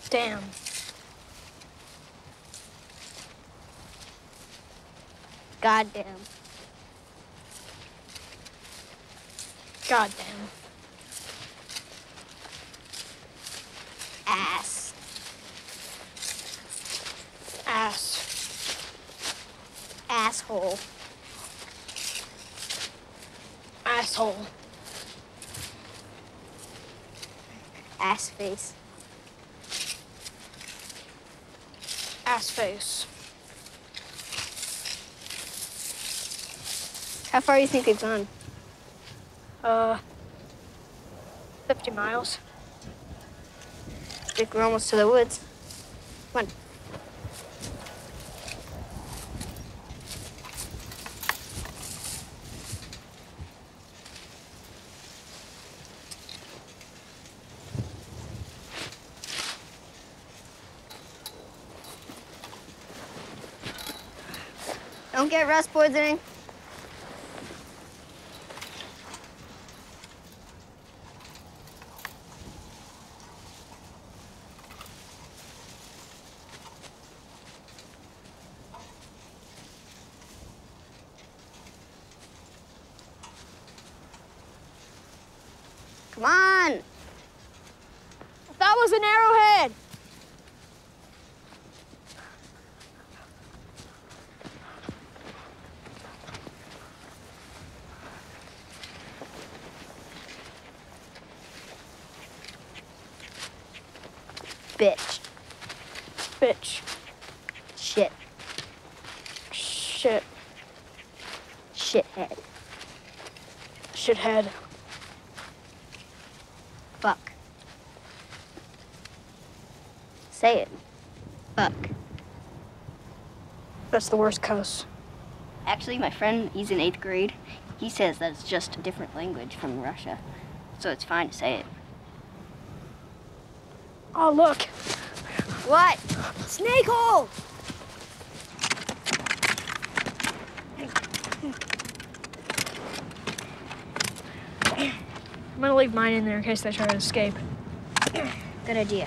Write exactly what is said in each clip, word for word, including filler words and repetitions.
Damn. Goddamn. Goddamn. Ass. Ass. Asshole. Asshole. Ass face. Ass face. How far do you think we've gone? Uh, fifty miles. I think we're almost to the woods. Come on. Don't get rust poisoning. Come on. That was an arrowhead. Bitch. Bitch. Shit. Shit. Shithead. Shithead. Fuck. Say it. Fuck. That's the worst cuss. Actually, my friend, he's in eighth grade. He says that it's just a different language from Russia, so it's fine to say it. Oh, look. What? Snake hole! I'm gonna leave mine in there in case they try to escape. Good idea.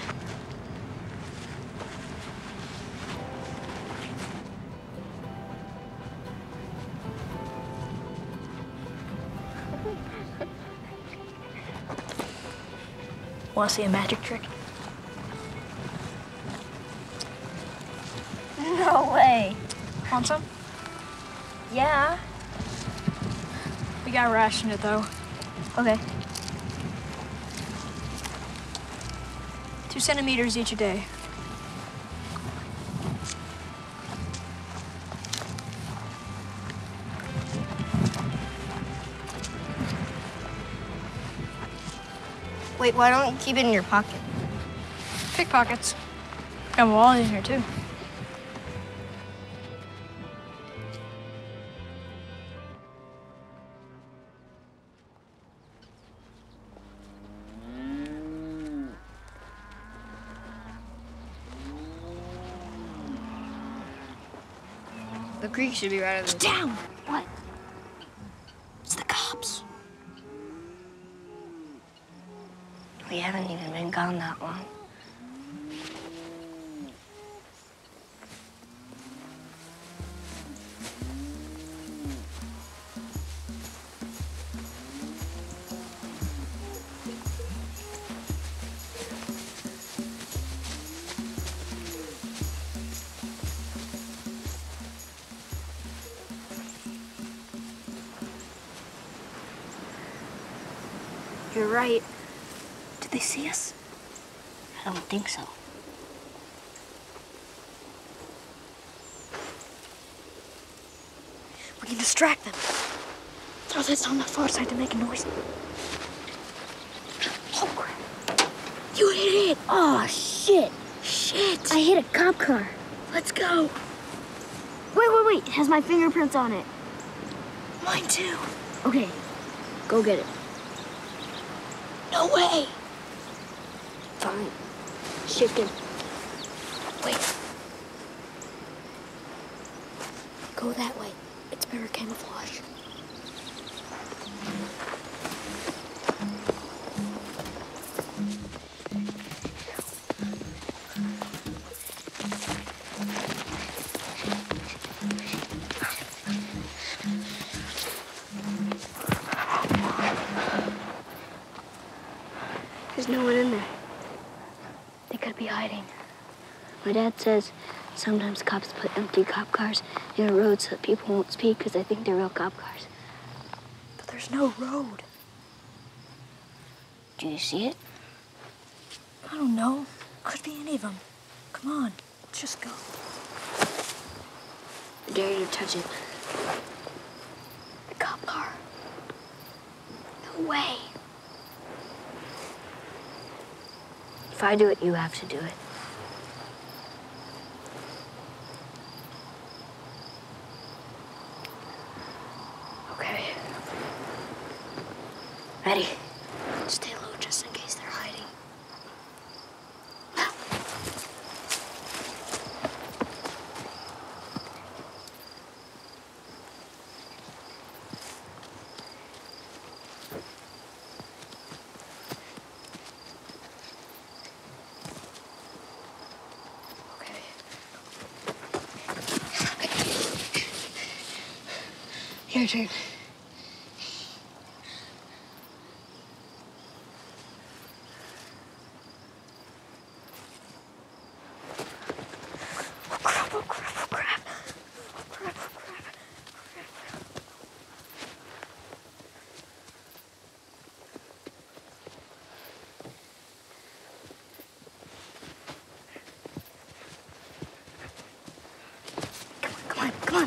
Want to see a magic trick? No way. Want some? Yeah. We gotta ration it, though. Okay. Two centimeters each a day. Wait, why don't you keep it in your pocket? Pickpockets. Got a wallet in here, too. The creek should be right over there. Down! What? It's the cops. We haven't even been gone that long. You're right. Did they see us? I don't think so. We can distract them. Throw this on the far side to make a noise. Oh, crap. You hit it! Oh, shit. Shit! I hit a cop car. Let's go. Wait, wait, wait. It has my fingerprints on it. Mine too. Okay, go get it. No way. Fine. Chicken. Wait. Go that way. It's better camouflage. There's no one in there. They could be hiding. My dad says sometimes cops put empty cop cars near a road so that people won't speak because they think they're real cop cars. But there's no road. Do you see it? I don't know. Could be any of them. Come on, let's just go. I dare you to touch it. The cop car. No way. If I do it, you have to do it. Okay. Ready? Stay low just in case they're hiding. Okay. Your turn. Crap, oh crap, oh crap. Oh crap, oh crap. Come on, come on, come on.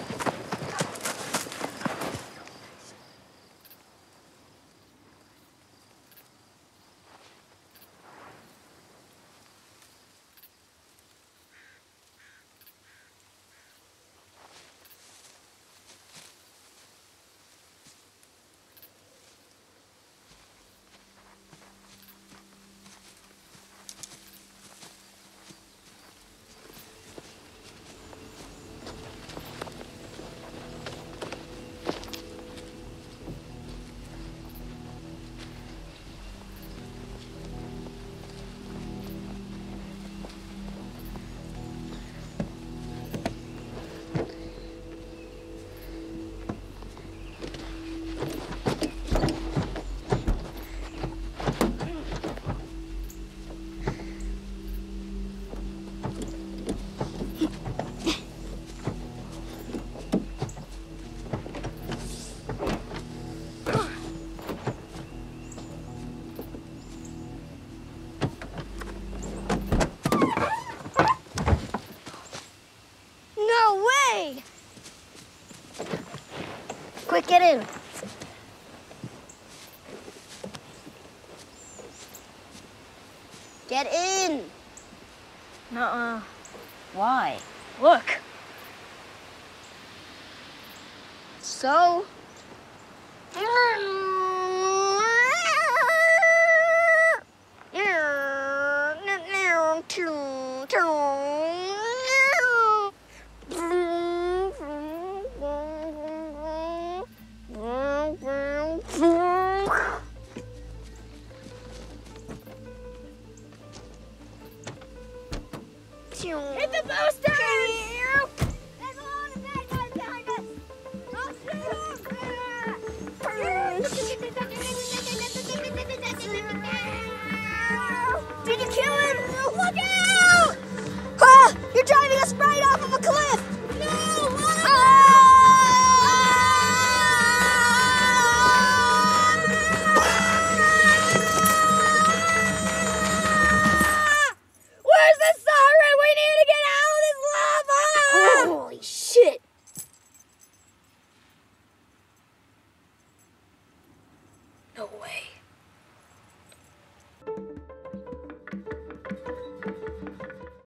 No way! Quick, get in. Get in. Nuh-uh. Why? Look. So? Hit the booster! There's a lot of bad guys behind us! Did you kill him? Look out! Ah, you're driving us right off of a cliff! No! Where's the siren? We need to get out of this lava! Holy shit! No way.